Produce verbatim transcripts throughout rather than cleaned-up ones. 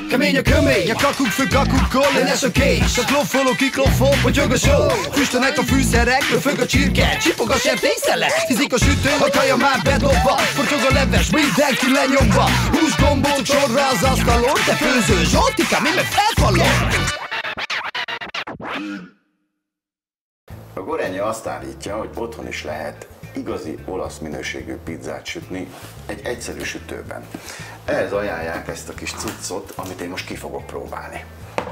Kemény a kömény, a kakuk fő kakukkol, én ez a kés. A kloffoló kiklofol, potyog a só. Füstönek a fűszerek, löfög a csirke, csipog a sertényszele. Hízik a sütő, a kaja már bedobva. Fortyog a leves, mindenki lenyomva. Hús gombóc sorra az asztalon, te főző Zsoltikám, én meg felfalom. A Gorenje azt állítja, hogy otthon is lehet igazi olasz minőségű pizzát sütni egy egyszerű sütőben. Ehhez ajánlják ezt a kis cuccot, amit én most ki fogok próbálni.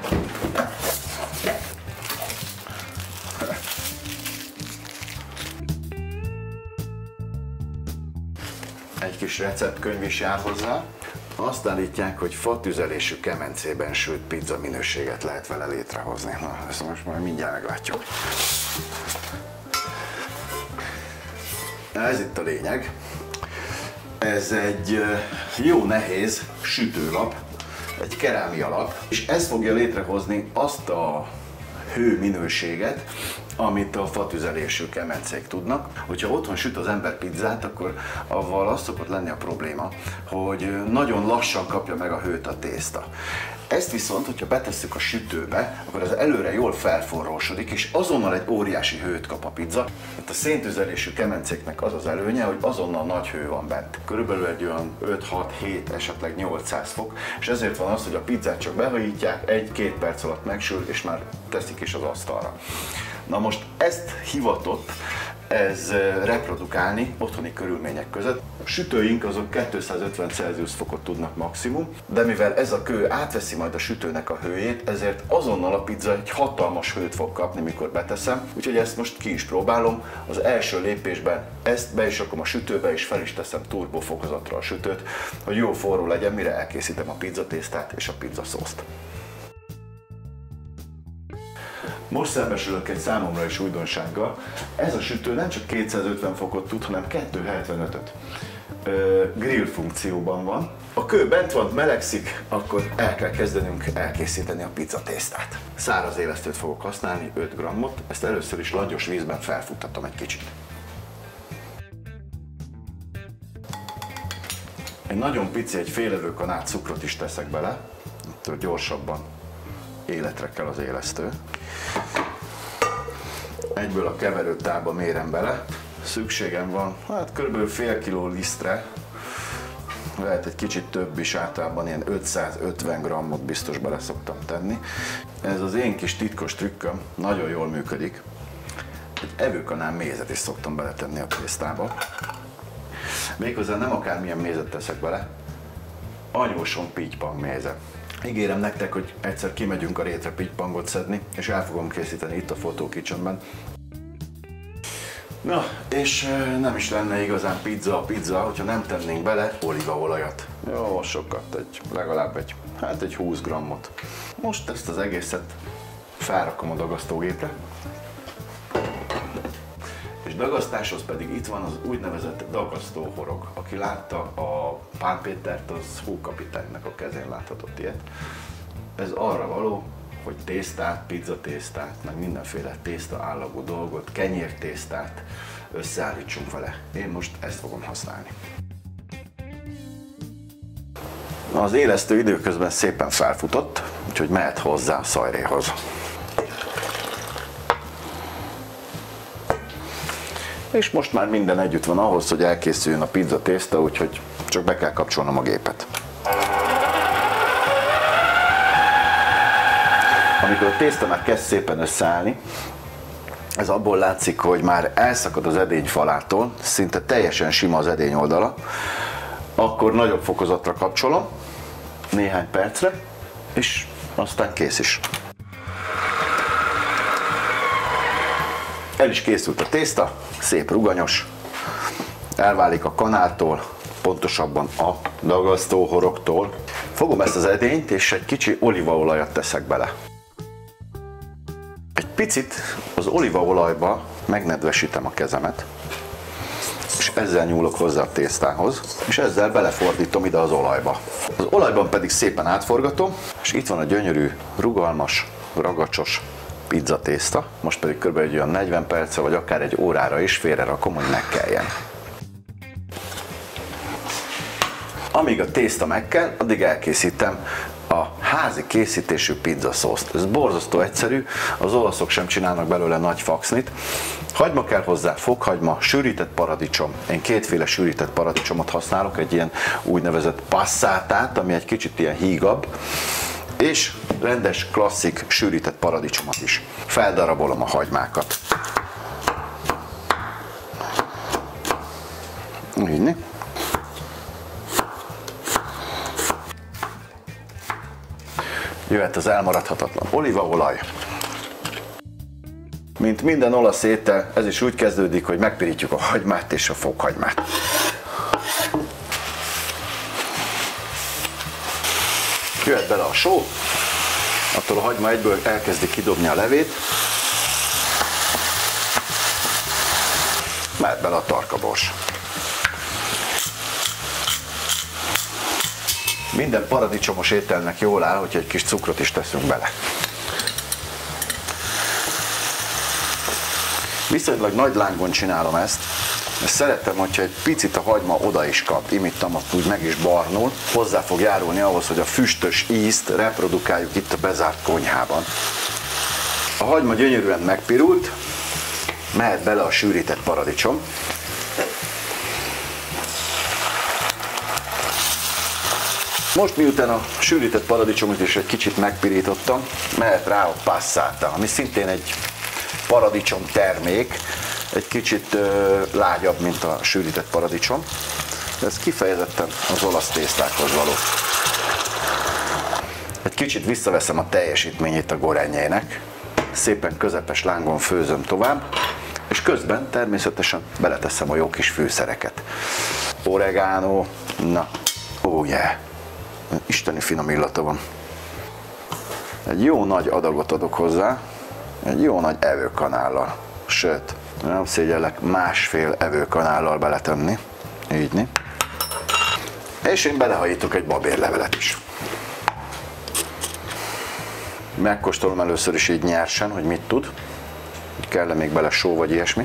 Egy kis receptkönyv is jár hozzá. Azt állítják, hogy fatüzelésű kemencében sült pizza minőséget lehet vele létrehozni. Na, ezt most majd mindjárt meglátjuk. Ez itt a lényeg. Ez egy jó nehéz sütőlap, egy kerámia lap, és ez fogja létrehozni azt a hőminőséget, amit a fatüzelésű kemencék tudnak. Hogyha otthon süt az ember pizzát, akkor avval az szokott lenni a probléma, hogy nagyon lassan kapja meg a hőt a tészta. Ezt viszont, hogyha betesszük a sütőbe, akkor az előre jól felforrósodik, és azonnal egy óriási hőt kap a pizza. Itt a széntüzelésű kemencéknek az az előnye, hogy azonnal nagy hő van bent. Körülbelül egy olyan öt hat hét, esetleg nyolcszáz fok, és ezért van az, hogy a pizzát csak behajítják, egy-két perc alatt megsül, és már teszik is az asztalra. Na most ezt hivatott ez reprodukálni otthoni körülmények között. A sütőink azok kétszázötven Celsius fokot tudnak maximum, de mivel ez a kő átveszi majd a sütőnek a hőjét, ezért azonnal a pizza egy hatalmas hőt fog kapni, mikor beteszem. Úgyhogy ezt most ki is próbálom. Az első lépésben ezt be is rakom a sütőbe, és fel is teszem turbo fokozatra a sütőt, hogy jó forró legyen, mire elkészítem a pizzatésztát és a pizzaszószt. Most szembesülök egy számomra is újdonsággal. Ez a sütő nem csak kétszázötven fokot tud, hanem kétszázhetvenötöt. Grill funkcióban van. A kő bent van, melegszik, akkor el kell kezdenünk elkészíteni a pizzatésztát. Száraz élesztőt fogok használni, öt grammot. Ezt először is langyos vízben felfuttatom egy kicsit. Egy nagyon pici, egy fél evőkanál cukrot is teszek bele, ettől gyorsabban életre kell az élesztő. Egyből a keverőtálba mérem bele. Szükségem van, hát kb. Fél kiló lisztre, lehet egy kicsit több is, általában ilyen ötszázötven grammot biztos bele szoktam tenni. Ez az én kis titkos trükköm, nagyon jól működik. Egy evőkanál mézet is szoktam beletenni a tésztába. Méghozzá nem akármilyen mézet teszek bele, anyóson pittypang mézet. Ígérem nektek, hogy egyszer kimegyünk a rétre pittypangot szedni, és el fogom készíteni itt a Photo Kitchenben. Na, és nem is lenne igazán pizza a pizza, hogyha nem tennénk bele olívaolajat. Jó, sokat, egy, legalább egy, hát egy húsz grammot. Most ezt az egészet felrakom a dagasztógépre. És dagasztáshoz pedig itt van az úgynevezett dagasztóhorog. Aki látta a Pál Pétert, az Hókapitánynak a kezén láthatott ilyet. Ez arra való, hogy tésztát, pizzatésztát, meg mindenféle tészta állagú dolgot, kenyértésztát összeállítsunk vele. Én most ezt fogom használni. Az élesztő időközben szépen felfutott, úgyhogy mehet hozzá a szajréhoz. És most már minden együtt van ahhoz, hogy elkészüljön a pizza tészta, úgyhogy csak be kell kapcsolnom a gépet. Amikor a tészta már kezd szépen összeállni, ez abból látszik, hogy már elszakad az edény falától, szinte teljesen sima az edény oldala, akkor nagyobb fokozatra kapcsolom, néhány percre, és aztán kész is. El is készült a tészta, szép ruganyos, elválik a kanáltól, pontosabban a dagasztóhorogtól. Fogom ezt az edényt, és egy kicsi olívaolajat teszek bele. Egy picit az olívaolajba megnedvesítem a kezemet, és ezzel nyúlok hozzá a tésztához, és ezzel belefordítom ide az olajba. Az olajban pedig szépen átforgatom, és itt van a gyönyörű, rugalmas, ragacsos pizzatészta. Most pedig kb. Egy olyan negyven percre, vagy akár egy órára is félre rakom, hogy megkeljen. Amíg a tészta megkel, addig elkészítem a házi készítésű pizzaszószt. Ez borzasztó egyszerű, az olaszok sem csinálnak belőle nagy faxnit. Hagyma kell hozzá, fokhagyma, sűrített paradicsom. Én kétféle sűrített paradicsomot használok, egy ilyen úgynevezett passzátát, ami egy kicsit ilyen hígabb, és rendes, klasszik sűrített paradicsomot is. Feldarabolom a hagymákat. Így. Jöhet az elmaradhatatlan olívaolaj. Mint minden olasz étel, ez is úgy kezdődik, hogy megpirítjuk a hagymát és a fokhagymát. Jöhet bele a só, attól a hagyma egyből elkezdi kidobni a levét. Mehet bele a tarkabors. Minden paradicsomos ételnek jól áll, hogyha egy kis cukrot is teszünk bele. Viszonylag nagy lángon csinálom ezt, és szeretem, hogyha egy picit a hagyma oda is kap, imittam, ott úgy meg is barnul, hozzá fog járulni ahhoz, hogy a füstös ízt reprodukáljuk itt a bezárt konyhában. A hagyma gyönyörűen megpirult, mehet bele a sűrített paradicsom. Most miután a sűrített paradicsomot is egy kicsit megpirítottam, mehet rá a passata, ami szintén egy paradicsom termék, egy kicsit ö, lágyabb, mint a sűrített paradicsom. Ez kifejezetten az olasz tésztákhoz való. Egy kicsit visszaveszem a teljesítményét a gorenjének, szépen közepes lángon főzöm tovább, és közben természetesen beleteszem a jó kis fűszereket. Oregano, na, oh yeah, isteni finom illata van. Egy jó nagy adagot adok hozzá, egy jó nagy evőkanállal, sőt, nem szégyellek másfél evőkanállal beletenni, így. És én belehajítok egy babérlevelet is. Megkóstolom először is így nyersen, hogy mit tud. Kell-e még bele só vagy ilyesmi.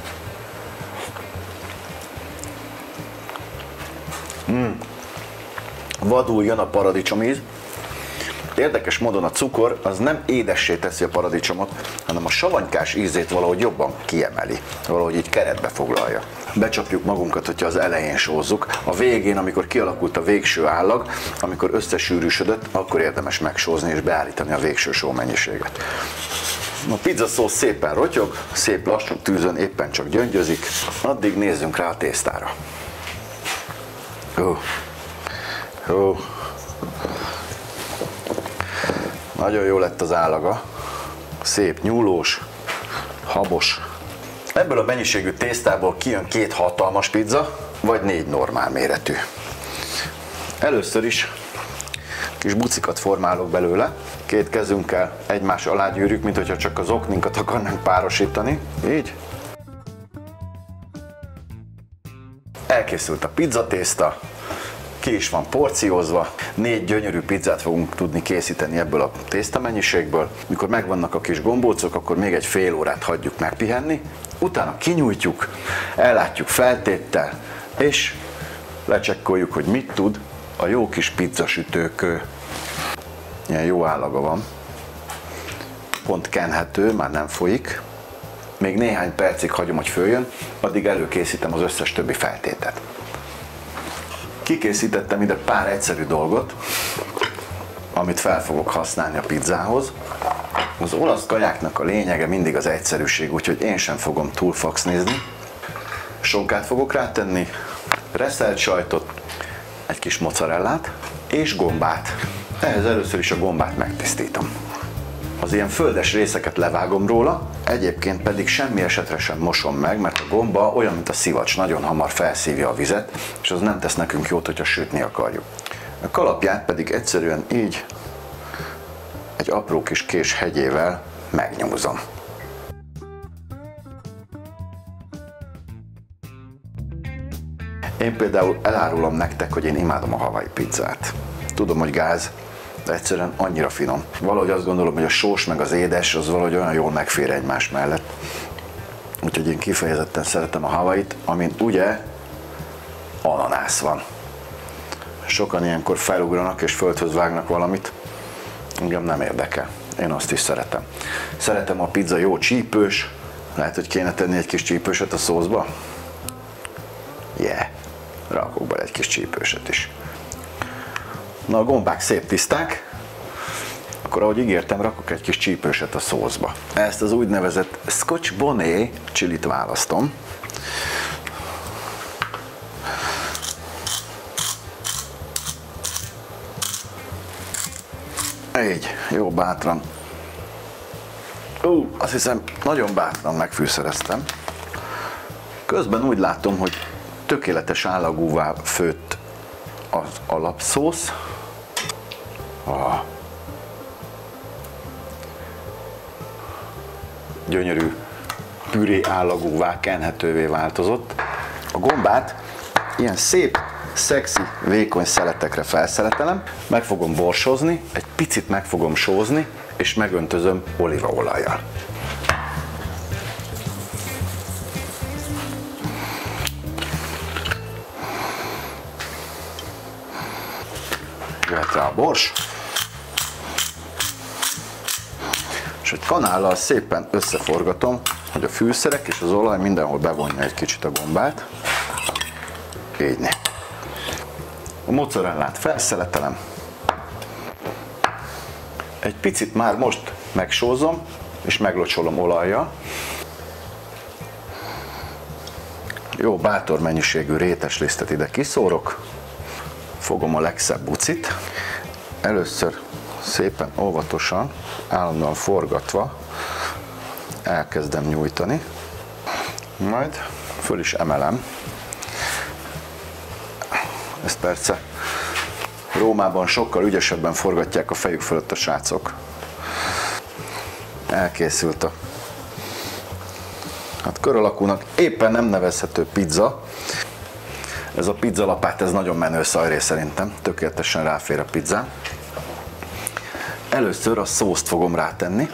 Mm. Vadul jön a paradicsomíz. Érdekes módon a cukor az nem édessé teszi a paradicsomot, hanem a savanykás ízét valahogy jobban kiemeli, valahogy így keretbe foglalja. Becsapjuk magunkat, hogyha az elején sózzuk. A végén, amikor kialakult a végső állag, amikor összesűrűsödött, akkor érdemes megsózni és beállítani a végső sómennyiséget. A pizzaszósz szépen rotyog, szép lassú tűzön éppen csak gyöngyözik, addig nézzünk rá a tésztára. Hú. Hú. Nagyon jó lett az állaga, szép nyúlós, habos. Ebből a mennyiségű tésztából kijön két hatalmas pizza, vagy négy normál méretű. Először is kis bucikat formálok belőle, két kezünkkel egymás alá gyűrjük, mint hogyha csak az okninkat akarnánk párosítani, így. Elkészült a pizzatészta, ki is van porciózva, négy gyönyörű pizzát fogunk tudni készíteni ebből a tészta mennyiségből. Mikor megvannak a kis gombócok, akkor még egy fél órát hagyjuk megpihenni, utána kinyújtjuk, ellátjuk feltéttel, és lecsekkoljuk, hogy mit tud a jó kis pizzasütőkő. Ilyen jó állaga van, pont kenhető, már nem folyik. Még néhány percig hagyom, hogy följön, addig előkészítem az összes többi feltételt. Kikészítettem ide pár egyszerű dolgot, amit fel fogok használni a pizzához. Az olasz kajáknak a lényege mindig az egyszerűség, úgyhogy én sem fogom túl faxnizni. Sonkát fogok rátenni, reszelt sajtot, egy kis mozzarellát és gombát. Ehhez először is a gombát megtisztítom. Az ilyen földes részeket levágom róla, egyébként pedig semmi esetre sem mosom meg, mert a gomba olyan, mint a szivacs, nagyon hamar felszívja a vizet, és az nem tesz nekünk jót, hogyha sütni akarjuk. A kalapját pedig egyszerűen így egy apró kis kés hegyével megnyúzom. Én például elárulom nektek, hogy én imádom a hawaii pizzát. Tudom, hogy gáz, de egyszerűen annyira finom. Valahogy azt gondolom, hogy a sós meg az édes az valahogy olyan jól megfér egymás mellett. Úgyhogy én kifejezetten szeretem a hawait, amin ugye ananász van. sokan ilyenkor felugranak és földhöz vágnak valamit. Engem nem érdekel. Én azt is szeretem. Szeretem a pizza jó csípős. Lehet, hogy kéne tenni egy kis csípőset a szószba? Yeah. Rakok bele egy kis csípőset is. Na, a gombák szép tiszták. Akkor, ahogy ígértem, rakok egy kis csípőset a szószba. Ezt az úgynevezett Scotch Bonnet csilit választom. Így, jó bátran. Ú, azt hiszem, nagyon bátran megfűszereztem. Közben úgy látom, hogy tökéletes állagúvá főtt az alapszósz. Ah. Gyönyörű püré állagúvá, kenhetővé változott. A gombát ilyen szép, szexi, vékony szeletekre felszeletelem, meg fogom borsozni, egy picit meg fogom sózni, és megöntözöm olívaolajjal. Jöhet rá a bors, és egy kanállal szépen összeforgatom, hogy a fűszerek és az olaj mindenhol bevonja egy kicsit a gombát. Így né. A mozzarellát felszeletelem. Egy picit már most megsózom, és meglocsolom olajjal. Jó bátor mennyiségű rétes lisztet ide kiszórok. Fogom a legszebb bucit. Először szépen óvatosan, állandóan forgatva elkezdem nyújtani. Majd föl is emelem. Ezt persze Rómában sokkal ügyesebben forgatják a fejük fölött a srácok. Elkészült a hát kör alakúnak éppen nem nevezhető pizza. Ez a pizzalapát, ez nagyon menő szajré szerintem. Tökéletesen ráfér a pizzán. Először a szószt fogom rátenni.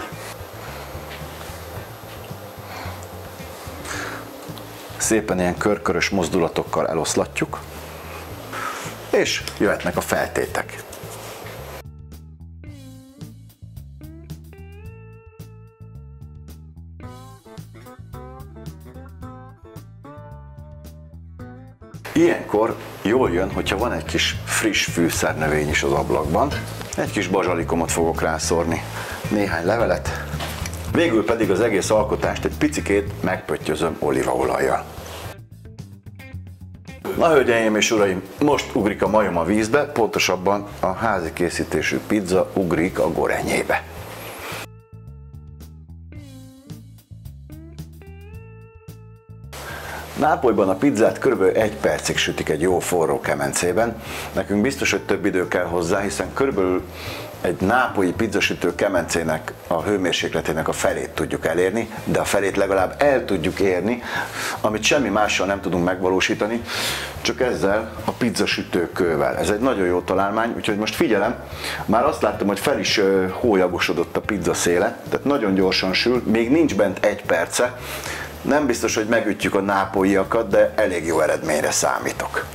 Szépen ilyen körkörös mozdulatokkal eloszlatjuk. És jöhetnek a feltétek. Ilyenkor jól jön, hogyha van egy kis friss fűszernövény is az ablakban. Egy kis bazsalikomot fogok rászórni, néhány levelet. Végül pedig az egész alkotást egy picikét megpöttyözöm olívaolajjal. Na, hölgyeim és uraim, most ugrik a majom a vízbe, pontosabban a házi készítésű pizza ugrik a gorenyébe. Nápolyban a pizzát kb. egy percig sütik egy jó forró kemencében. Nekünk biztos, hogy több idő kell hozzá, hiszen körülbelül egy nápolyi pizzasütő kemencének a hőmérsékletének a felét tudjuk elérni, de a felét legalább el tudjuk érni, amit semmi mással nem tudunk megvalósítani, csak ezzel a pizzasütőkővel. Ez egy nagyon jó találmány, úgyhogy most figyelem, már azt láttam, hogy fel is hólyagosodott a pizza széle, tehát nagyon gyorsan sül, még nincs bent egy perce. Nem biztos, hogy megütjük a nápolyiakat, de elég jó eredményre számítok.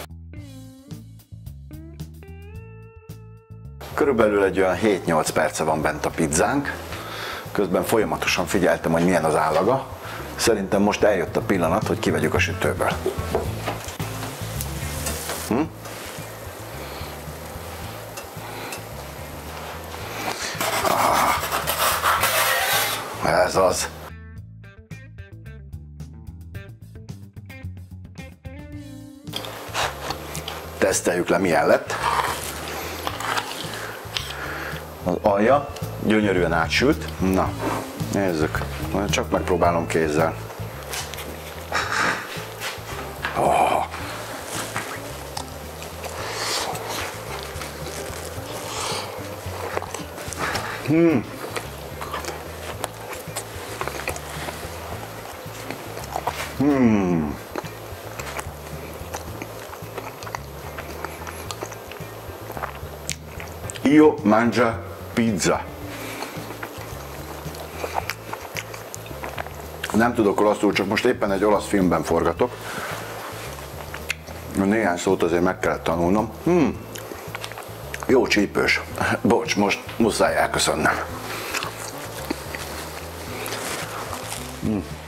Körülbelül egy olyan hét-nyolc perce van bent a pizzánk. Közben folyamatosan figyeltem, hogy milyen az állaga. Szerintem most eljött a pillanat, hogy kivegyük a sütőből. Hm? Ah, ez az. Teszteljük le, milyen lett. Az alja gyönyörűen átsült. Na, nézzük. Csak megpróbálom kézzel. Oh. Hmm. Hmm. Io mangia pizza. Nem tudok olaszul, csak most éppen egy olasz filmben forgatok. Néhány szót azért meg kellett tanulnom. Hmm. Jó csípős. Bocs, most muszáj elköszönnem. Hmm.